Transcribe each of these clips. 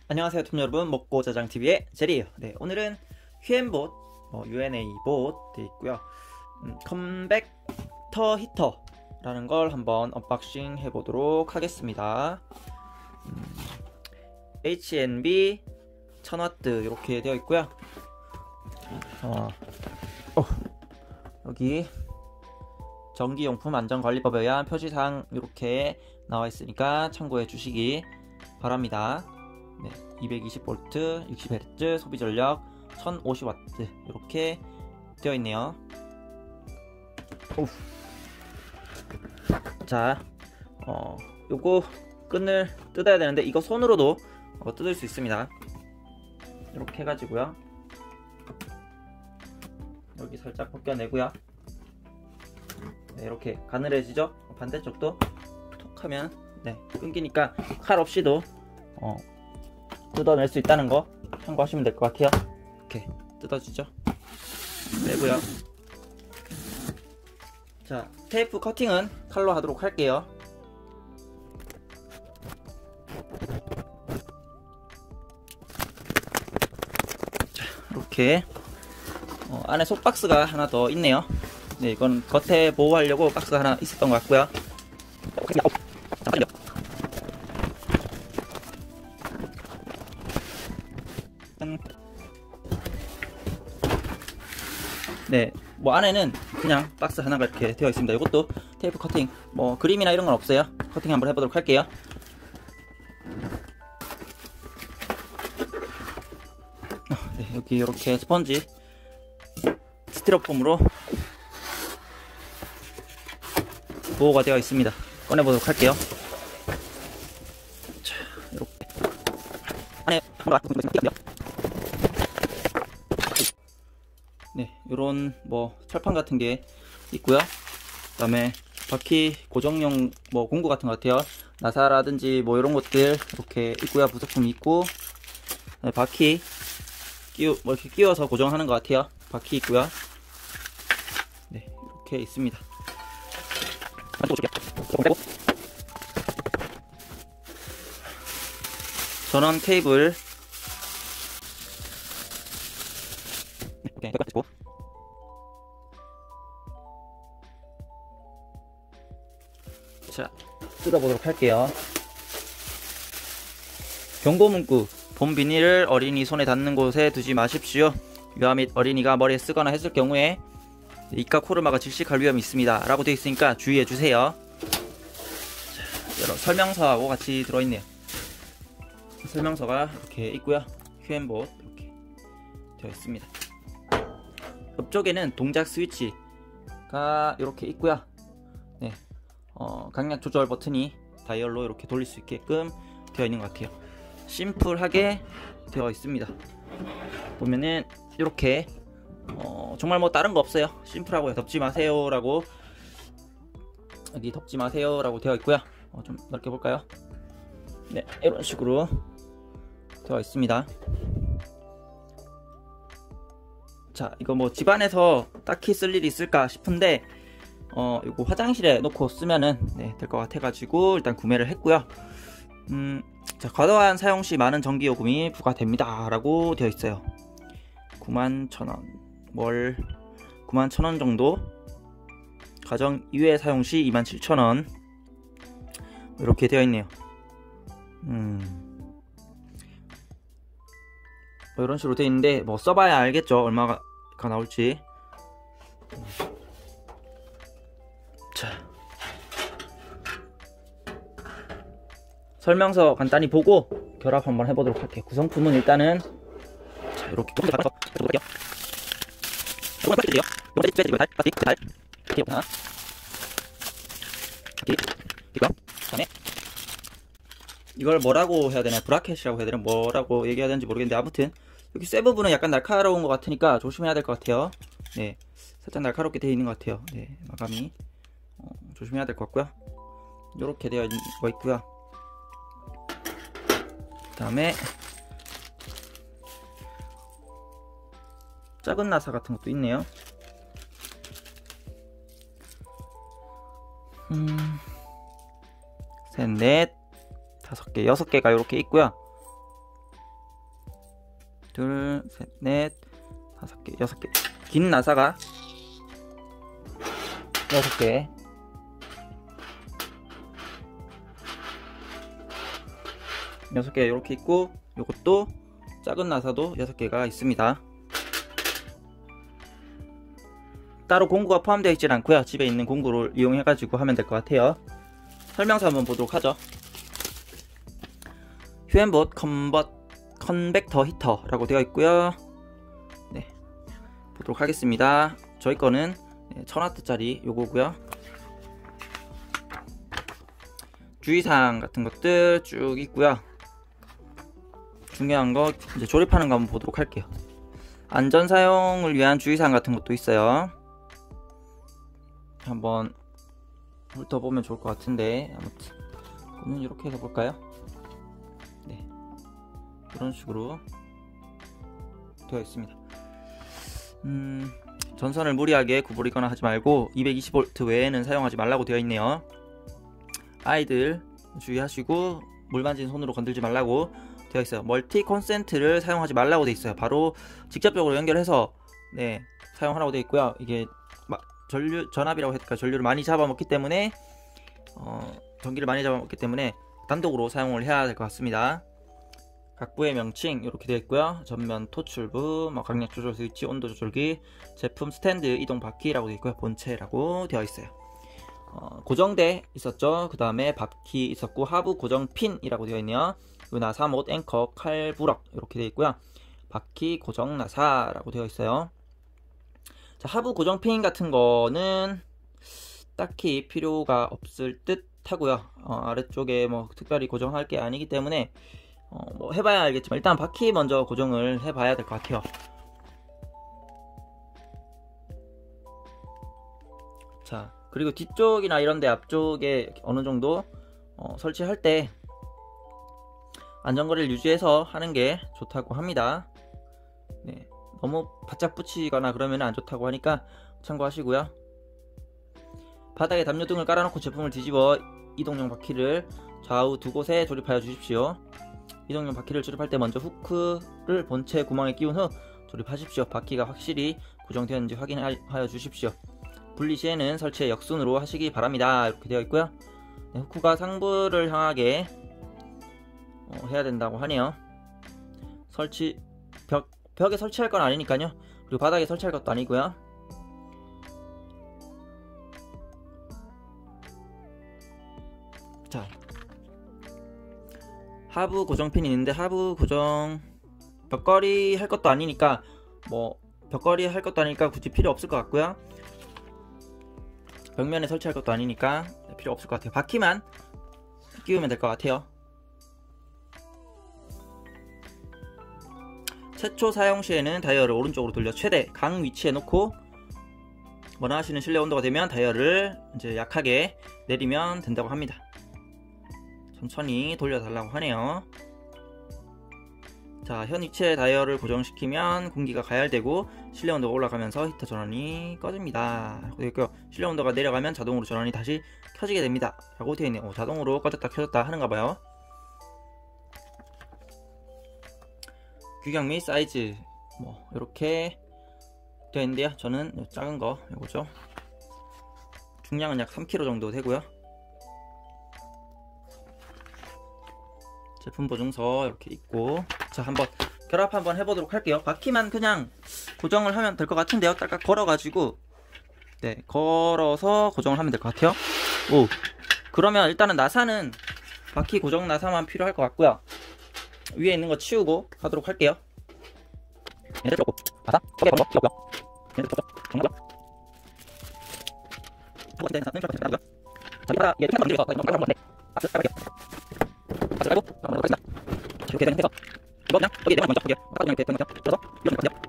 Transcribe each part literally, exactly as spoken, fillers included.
안녕하세요 톰 여러분, 먹고자장티비의 제리예요. 네, 오늘은 휴엔봇 어, 유엔에이 봇 되어 있고요. 음, 컨벡터 히터라는 걸 한번 언박싱 해보도록 하겠습니다. 음, 에이치엔비 천 와트 이렇게 되어 있고요. 어, 어, 여기 전기용품 안전관리법에 의한 표시사항 이렇게 나와 있으니까 참고해 주시기 바랍니다. 네, 이백이십 볼트, 육십 헤르츠, 소비 전력 천오십 와트 이렇게 되어 있네요. 오우. 자, 어, 요거 끈을 뜯어야 되는데 이거 손으로도 어, 뜯을 수 있습니다. 이렇게 해가지고요. 여기 살짝 벗겨내고요. 네, 이렇게 가늘해지죠? 반대쪽도 톡 하면 네, 끊기니까 칼 없이도 어, 뜯어낼 수 있다는 거 참고하시면 될 것 같아요. 이렇게 뜯어지죠? 빼고요. 자, 테이프 커팅은 칼로 하도록 할게요. 자, 이렇게 어, 안에 속박스가 하나 더 있네요. 네, 이건 겉에 보호하려고 박스가 하나 있었던 것 같고요. 네, 뭐 안에는 그냥 박스 하나가 이렇게 되어 있습니다. 이것도 테이프 커팅, 뭐 그림이나 이런 건 없어요. 커팅 한번 해보도록 할게요. 네, 여기 이렇게 스펀지 스티로폼으로 보호가 되어 있습니다. 꺼내보도록 할게요. 자, 이렇게 안에 네, 요런 뭐 철판 같은 게 있고요. 그 다음에 바퀴 고정용 뭐 공구 같은 것 같아요. 나사라든지 뭐 이런 것들 이렇게 있고요. 부속품이 있고, 네, 바퀴 끼우 뭐 이렇게 끼워서 고정하는 것 같아요. 바퀴 있고요. 네, 이렇게 있습니다. 전원 케이블 네, 고 자, 뜯어보도록 할게요. 경고문구: 본 비닐을 어린이 손에 닿는 곳에 두지 마십시오. 유아 및 어린이가 머리에 쓰거나 했을 경우에 이가 코르마가 질식할 위험이 있습니다 라고 되어 있으니까 주의해 주세요. 자, 여러 설명서하고 같이 들어있네요. 설명서가 이렇게 있고요. 휴엔봇 이렇게 되어 있습니다. 옆쪽에는 동작 스위치가 이렇게 있고요. 네, 어, 강약 조절 버튼이 다이얼로 이렇게 돌릴 수 있게끔 되어 있는 것 같아요. 심플하게 되어 있습니다. 보면은 이렇게 어, 정말 뭐 다른 거 없어요. 심플하고요. 덮지 마세요 라고, 여기 덮지 마세요 라고 되어 있고요. 어, 좀 넓게 볼까요? 네, 이런 식으로 되어 있습니다. 자, 이거 뭐 집안에서 딱히 쓸 일이 있을까 싶은데 어, 이거 화장실에 놓고 쓰면은 네, 될 것 같아가지고 일단 구매를 했고요. 음, 자, 과도한 사용 시 많은 전기요금이 부과됩니다 라고 되어 있어요. 구만 천 원, 월 구만 천 원 정도, 가정 이외 사용 시 이만 칠천 원 이렇게 되어 있네요. 음, 뭐 이런 식으로 되어 있는데 뭐 써봐야 알겠죠, 얼마가 나올지. 자, 설명서 간단히 보고 결합 한번 해보도록 할게요. 구성품은 일단은 자, 이렇게 해볼게요. 이걸 뭐라고 해야 되나, 브라켓이라고 해야 되나, 뭐라고 얘기해야 되는지 모르겠는데 아무튼 여기 쇠 부분은 약간 날카로운 것 같으니까 조심해야 될 것 같아요. 네, 살짝 날카롭게 되어 있는 것 같아요. 네, 마감이 어, 조심해야 될 것 같고요. 이렇게 되어 있는 거 있고요. 그 다음에 작은 나사 같은 것도 있네요. 음, 셋, 넷, 다섯 개, 여섯 개가 이렇게 있고요. 둘, 셋, 넷, 다섯 개, 여섯 개. 긴 나사가 여섯 개. 여섯 개 이렇게 있고, 요것도 작은 나사도 여섯 개가 있습니다. 따로 공구가 포함되어 있진 않고요. 집에 있는 공구를 이용해 가지고 하면 될 것 같아요. 설명서 한번 보도록 하죠. 휴엔봇 컨버, 컨벡터 히터라고 되어 있고요. 네, 보도록 하겠습니다. 저희 거는 네, 천 와트짜리 요거고요. 주의사항 같은 것들 쭉 있고요. 중요한 거 이제 조립하는 거 한번 보도록 할게요. 안전 사용을 위한 주의사항 같은 것도 있어요. 한번 훑어보면 좋을 것 같은데, 아무튼 그러면 이렇게 해서 볼까요? 네, 이런 식으로 되어 있습니다. 음, 전선을 무리하게 구부리거나 하지 말고 이백이십 볼트 외에는 사용하지 말라고 되어 있네요. 아이들 주의하시고 물 만진 손으로 건들지 말라고 되어 있어요. 멀티 콘센트를 사용하지 말라고 되어 있어요. 바로 직접적으로 연결해서 네, 사용하라고 되어 있고요. 이게 전류, 전압이라고 했을까, 전류를 많이 잡아먹기 때문에 어, 전기를 많이 잡아먹기 때문에 단독으로 사용을 해야 될 것 같습니다. 각 부의 명칭 이렇게 되어 있고요. 전면 토출부, 뭐 강약 조절 스위치, 온도 조절기, 제품 스탠드, 이동 바퀴라고 되어 있고요. 본체라고 되어 있어요. 어, 고정대 있었죠. 그 다음에 바퀴 있었고, 하부 고정 핀이라고 되어 있네요. 나사 못, 앵커, 칼, 부럭 이렇게 되어 있고요. 바퀴 고정 나사라고 되어 있어요. 자, 하부 고정 핀 같은 거는 딱히 필요가 없을 듯 하고요. 어, 아래쪽에 뭐 특별히 고정할 게 아니기 때문에 어, 뭐 해봐야 알겠지만 일단 바퀴 먼저 고정을 해봐야 될 것 같아요. 자, 그리고 뒤쪽이나 이런데 앞쪽에 어느 정도 어, 설치할 때 안전거리를 유지해서 하는 게 좋다고 합니다. 네, 너무 바짝 붙이거나 그러면 안 좋다고 하니까 참고하시고요. 바닥에 담요등을 깔아놓고 제품을 뒤집어 이동용 바퀴를 좌우 두 곳에 조립하여 주십시오. 이동용 바퀴를 조립할 때 먼저 후크를 본체 구멍에 끼운 후 조립하십시오. 바퀴가 확실히 고정되었는지 확인하여 주십시오. 분리 시에는 설치에 역순으로 하시기 바랍니다. 이렇게 되어 있고요. 네, 후크가 상부를 향하게 어, 해야 된다고 하네요. 설치 벽, 벽에 설치할 건 아니니까요. 그리고 바닥에 설치할 것도 아니고요. 자, 하부 고정핀이 있는데 하부 고정 벽걸이 할 것도 아니니까 뭐 벽걸이 할 것도 아니니까 굳이 필요 없을 것 같고요. 벽면에 설치할 것도 아니니까 필요 없을 것 같아요. 바퀴만 끼우면 될 것 같아요. 최초 사용 시에는 다이얼을 오른쪽으로 돌려 최대 강 위치에 놓고 원하시는 실내 온도가 되면 다이얼을 이제 약하게 내리면 된다고 합니다. 천천히 돌려달라고 하네요. 자, 현 위치에 다이얼을 고정시키면 공기가 가열되고 실내 온도가 올라가면서 히터 전원이 꺼집니다. 라고 되어 있고요. 실내 온도가 내려가면 자동으로 전원이 다시 켜지게 됩니다. 라고 되어 있네요. 오, 자동으로 꺼졌다 켜졌다 하는가 봐요. 규격 및 사이즈 뭐 이렇게 되어 있는데요. 저는 작은 거 이거죠. 중량은 약 삼 킬로그램 정도 되고요. 제품 보증서 이렇게 있고, 자, 한번 결합 한번 해보도록 할게요. 바퀴만 그냥 고정을 하면 될 것 같은데요. 딱딱 걸어가지고 네, 걸어서 고정을 하면 될 것 같아요. 오, 그러면 일단은 나사는 바퀴 고정 나사만 필요할 것 같고요. 위에 있는 거 치우고 하도록 할게요. 얘를 조금 나사 거기에 걸어 끼우고요. 얘를 조금 정리하고요. 두 번째 나사는 조금 정리하고요. 자, 이따가 얘를 한 번 들려서 이렇게 한번 네, 앞을 깔게요. 앞을 깔고 한번 넣겠습니다. 이렇게 되는 해서 이거 그냥 여기 내가 먼저 볼게요. 아까 그냥 이렇게 된거 같아요. 그래서 이렇게 할게요.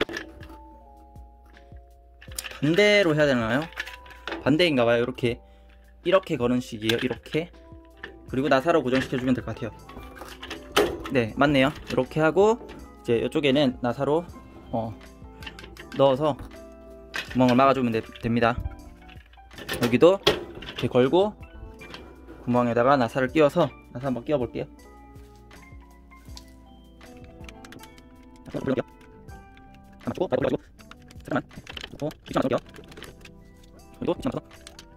반대로 해야 되나요? 반대인가봐요. 이렇게 이렇게 거는 식이에요. 이렇게. 그리고 나사로 고정시켜주면 될 것 같아요. 네, 맞네요. 이렇게 하고 이제 이쪽에는 나사로 어, 넣어서 구멍을 막아주면 되, 됩니다. 여기도 이렇게 걸고 구멍에다가 나사를 끼워서 나사 한번 끼워 볼게요. 올려볼게요. 잠깐만 주고 다이얼 올려가지고 잠깐만 놓고 위치만 넣을게요. 그리고 위치만 넣어서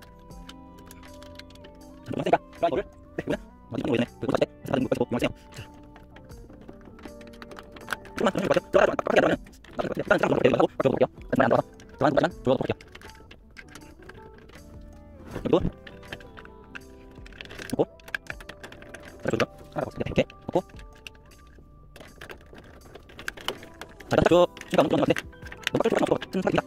자, 너무 세니까 플라이버를 네, 이거는 어디 있는 거였네. 그 꽂았을 때 다른 거 가지고 이용하세요. 자, 조금만 더 해볼게요. 들어가지 마. 빡빡하게 들어가면 일단 일단 쫙 넣어볼게요. 하고 들어볼게요. 그러면 안 들어가서 저한 번만 조여서 볼게요. 그리고 놓고 자, 조여서 하나 더 이렇게 놓고 자, 일단 쭉 시간 너무 좋은 것 같은데 너무 빨리 쭉 넣고 큰 사기입니다.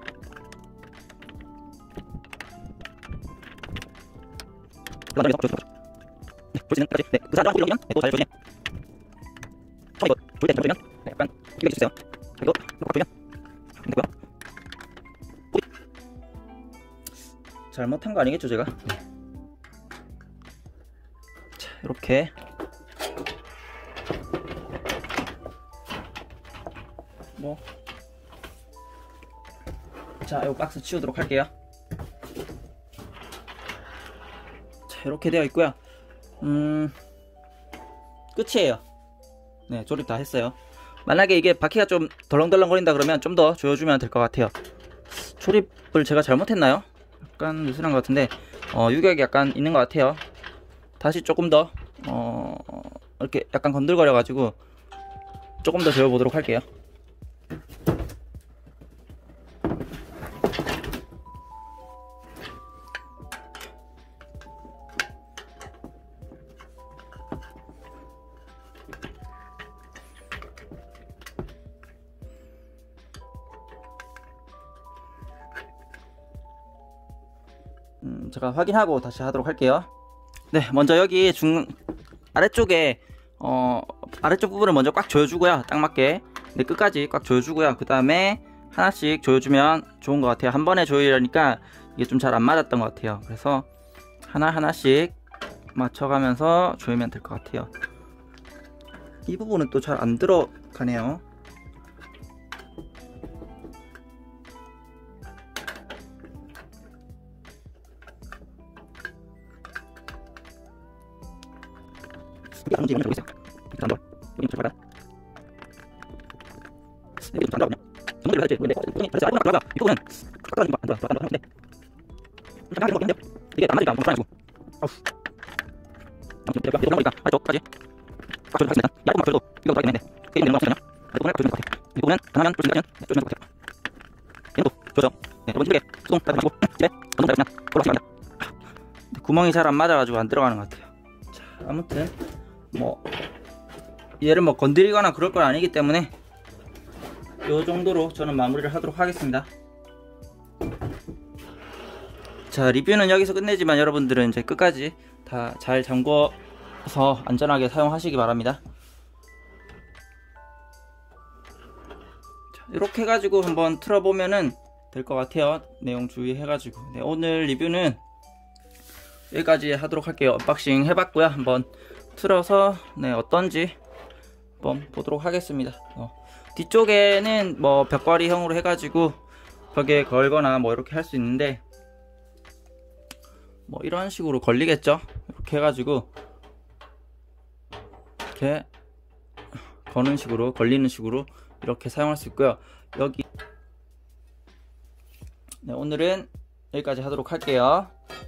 그다음에 조여서 조여서 네, 볼 수 있는 까지 네, 그 사람 올려오면 네, 또 잘 조이네. 처음 이거 조일 때 잘못 조이면 네, 약간 기백이 있어요. 그리고 이거 확 조이면 되고요. 잘못한 거 아니겠죠 제가? 네. 자, 이렇게 뭐 자, 이 박스 치우도록 할게요. 자, 이렇게 되어 있고요. 음, 끝이에요. 네, 조립 다 했어요. 만약에 이게 바퀴가 좀 덜렁덜렁 거린다 그러면 좀 더 조여주면 될 것 같아요. 조립을 제가 잘못했나요? 약간 느슨한 것 같은데 어, 유격이 약간 있는 것 같아요. 다시 조금 더 어, 이렇게 약간 건들거려 가지고 조금 더 조여보도록 할게요. 음, 제가 확인하고 다시 하도록 할게요. 네, 먼저 여기 중 아래쪽에 어 아래쪽 부분을 먼저 꽉 조여주고요. 딱 맞게 네, 끝까지 꽉 조여주고요. 그 다음에 하나씩 조여주면 좋은 것 같아요. 한 번에 조이려니까 이게 좀 잘 안 맞았던 것 같아요. 그래서 하나 하나씩 맞춰가면서 조이면 될 것 같아요. 이 부분은 또 잘 안 들어가네요. 이게 안 움직이면 모르겠어요. 이렇게 안 들어. 여기 좀 잘 봐라. 여기 좀 안 들어가거든요. 전문적으로 해야지. 근데 이분이 그래서 아이폰 들어가. 이 부분은 가까운 거 안 들어. 안 들어. 안 들어. 근데 좀 하는 거 같은데요. 이게 안 맞으니까 못 살아가지고. 아우. 아무튼 이거 이거 나오니까 아래쪽까지 꽉 조여주겠습니다. 얇은 막혀도 이거 나가긴 했는데 게임 되는 거 같으면 아래쪽을 조여주는 것 같아요. 이 부분은 가능하면 조여주는 것 같아요. 조여주는 것 같아요. 얘도 조져. 네, 여러분 힘들게 수동 따지 마시고 집에 건동 따지 그냥 걸어가시면 됩니다. 구멍이 잘 안 맞아가지고 안 들어가는 것 같아요. 자, 아무튼 뭐 얘를 뭐 건드리거나 그럴 건 아니기 때문에 요 정도로 저는 마무리를 하도록 하겠습니다. 자, 리뷰는 여기서 끝내지만 여러분들은 이제 끝까지 다 잘 잠궈서 안전하게 사용하시기 바랍니다. 자, 이렇게 해가지고 한번 틀어보면은 될 것 같아요. 내용 주의해가지고. 네, 오늘 리뷰는 여기까지 하도록 할게요. 언박싱 해봤고요. 한번 틀어서 네, 어떤지 한번 보도록 하겠습니다. 어, 뒤쪽에는 뭐 벽걸이형으로 해가지고 벽에 걸거나 뭐 이렇게 할 수 있는데 뭐 이런 식으로 걸리겠죠. 이렇게 해가지고 이렇게 거는 식으로 걸리는 식으로 이렇게 사용할 수 있고요. 여기 네, 오늘은 여기까지 하도록 할게요.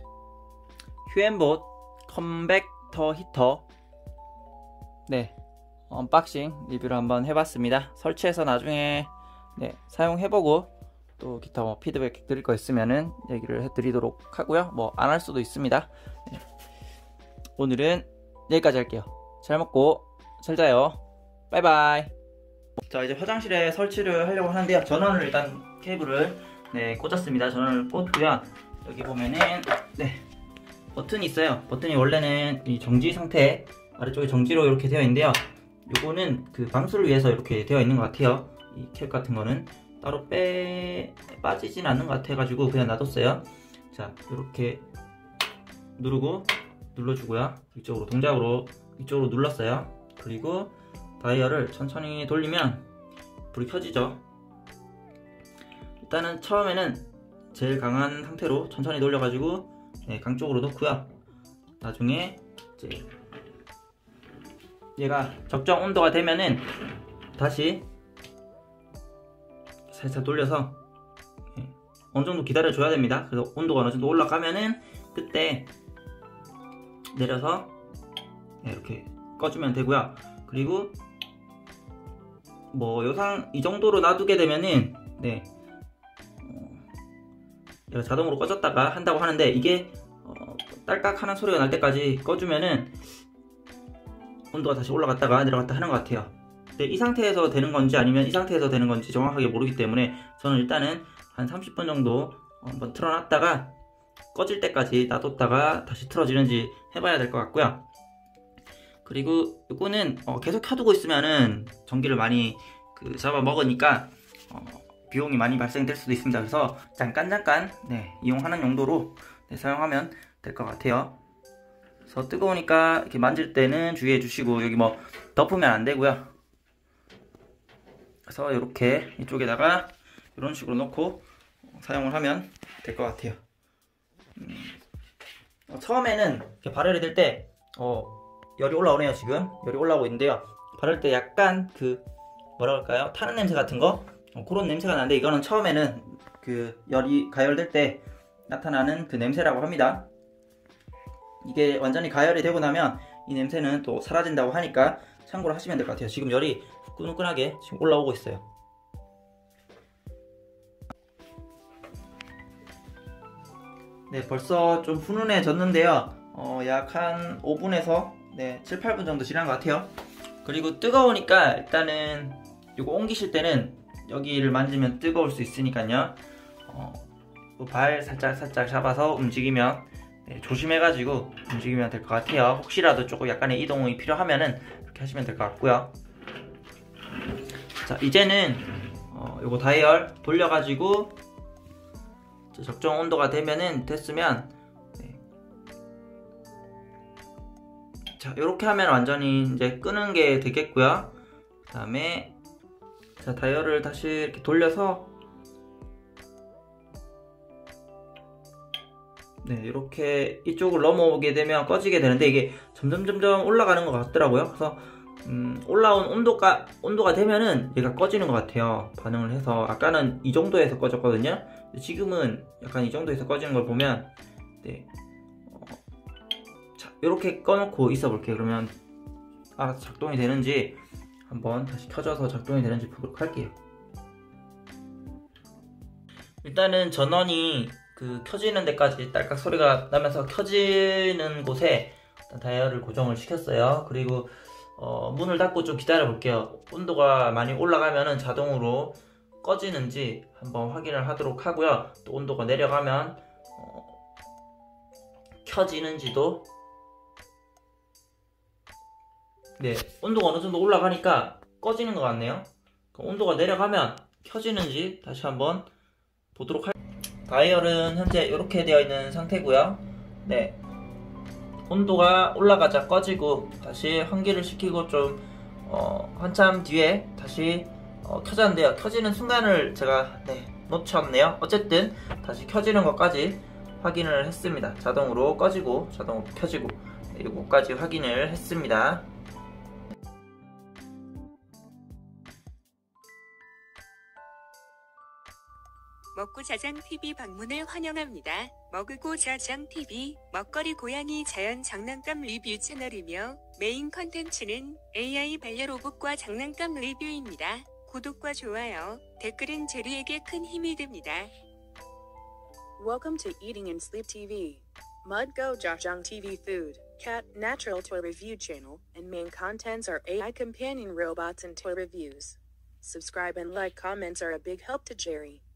휴엔봇 컨벡터 히터 네, 언박싱 리뷰를 한번 해봤습니다. 설치해서 나중에 네, 사용해보고 또 기타 뭐 피드백 드릴 거 있으면은 얘기를 해드리도록 하고요. 뭐 안 할 수도 있습니다. 네. 오늘은 여기까지 할게요. 잘 먹고 잘 자요. 바이바이. 자, 이제 화장실에 설치를 하려고 하는데요. 전원을 일단 케이블을 네, 꽂았습니다. 전원을 꽂고요. 여기 보면은 네, 버튼이 있어요. 버튼이 원래는 이 정지 상태 아래쪽에 정지로 이렇게 되어 있는데요. 요거는 그 방수를 위해서 이렇게 되어 있는 것 같아요. 이 캡 같은 거는 따로 빼 빠지진 않는 것 같아 가지고 그냥 놔뒀어요. 자, 이렇게 누르고 눌러주고요. 이쪽으로 동작으로 이쪽으로 눌렀어요. 그리고 다이얼을 천천히 돌리면 불이 켜지죠. 일단은 처음에는 제일 강한 상태로 천천히 돌려가지고 네, 강 쪽으로 놓고요. 나중에 이제 얘가 적정 온도가 되면은 다시 살살 돌려서 예, 어느 정도 기다려 줘야 됩니다. 그래서 온도가 어느 정도 올라가면은 그때 내려서 예, 이렇게 꺼주면 되고요. 그리고 뭐 요상 이 정도로 놔두게 되면은 네 어, 자동으로 꺼졌다가 한다고 하는데 이게 어, 딸깍 하는 소리가 날 때까지 꺼주면은 온도가 다시 올라갔다가 내려갔다 하는 것 같아요. 근데 이 상태에서 되는 건지 아니면 이 상태에서 되는 건지 정확하게 모르기 때문에 저는 일단은 한 삼십 분 정도 한번 틀어놨다가 꺼질 때까지 놔뒀다가 다시 틀어지는지 해봐야 될 것 같고요. 그리고 이거는 어 계속 켜두고 있으면은 전기를 많이 그 잡아먹으니까 어 비용이 많이 발생될 수도 있습니다. 그래서 잠깐 잠깐 네, 이용하는 용도로 네, 사용하면 될 것 같아요. 그래서 뜨거우니까 이렇게 만질 때는 주의해 주시고 여기 뭐 덮으면 안 되고요. 그래서 이렇게 이쪽에다가 이런 식으로 놓고 사용을 하면 될 것 같아요. 음, 어, 처음에는 이렇게 발열이 될 때 어, 열이 올라오네요. 지금 열이 올라오고 있는데요. 바를 때 약간 그 뭐라 할까요? 타는 냄새 같은 거 어, 그런 냄새가 나는데 이거는 처음에는 그 열이 가열될 때 나타나는 그 냄새라고 합니다. 이게 완전히 가열이 되고 나면 이 냄새는 또 사라진다고 하니까 참고를 하시면 될 것 같아요. 지금 열이 후끈후끈하게 지금 올라오고 있어요. 네, 벌써 좀 훈훈해졌는데요. 어, 약 한 오 분에서 네, 칠, 팔 분 정도 지난 것 같아요. 그리고 뜨거우니까 일단은 이거 옮기실 때는 여기를 만지면 뜨거울 수 있으니까요. 어, 발 살짝 살짝 잡아서 움직이면 네, 조심해가지고 움직이면 될 것 같아요. 혹시라도 조금 약간의 이동이 필요하면은 그렇게 하시면 될 것 같고요. 자, 이제는 어, 요거 다이얼 돌려가지고 적정 온도가 되면은 됐으면 네. 자, 요렇게 하면 완전히 이제 끄는 게 되겠고요. 그 다음에 자, 다이얼을 다시 이렇게 돌려서 네, 이렇게 이쪽을 넘어오게 되면 꺼지게 되는데 이게 점점 점점 올라가는 것 같더라고요. 그래서 음, 올라온 온도가 온도가 되면은 얘가 꺼지는 것 같아요. 반응을 해서 아까는 이 정도에서 꺼졌거든요. 지금은 약간 이 정도에서 꺼지는 걸 보면 네, 어, 자, 이렇게 꺼놓고 있어 볼게요. 그러면 알아서 작동이 되는지 한번 다시 켜져서 작동이 되는지 보도록 할게요. 일단은 전원이 그 켜지는 데까지 딸깍 소리가 나면서 켜지는 곳에 다이얼을 고정을 시켰어요. 그리고 어, 문을 닫고 좀 기다려 볼게요. 온도가 많이 올라가면은 자동으로 꺼지는지 한번 확인을 하도록 하고요. 또 온도가 내려가면 어, 켜지는지도 네, 온도가 어느 정도 올라가니까 꺼지는 것 같네요. 온도가 내려가면 켜지는지 다시 한번 보도록 할게요. 다이얼은 현재 이렇게 되어 있는 상태고요. 네, 온도가 올라가자 꺼지고 다시 환기를 시키고 좀 어, 한참 뒤에 다시 어, 켜졌는데요. 켜지는 순간을 제가 네, 놓쳤네요. 어쨌든 다시 켜지는 것까지 확인을 했습니다. 자동으로 꺼지고 자동으로 켜지고 네, 이거까지 확인을 했습니다. 먹고자장티비 방문을 환영합니다. 먹을고자장티비, 먹거리 고양이 자연 장난감 리뷰 채널이며 메인 컨텐츠는 에이아이 반려로봇과 장난감 리뷰입니다. 구독과 좋아요, 댓글은 제리에게 큰 힘이 됩니다. Welcome to Eating and Sleep 티비. Mudgo Jajang 티비 Food, Cat, Natural Toy Review Channel, and main contents are A I companion robots and toy reviews. Subscribe and like comments are a big help to Jerry.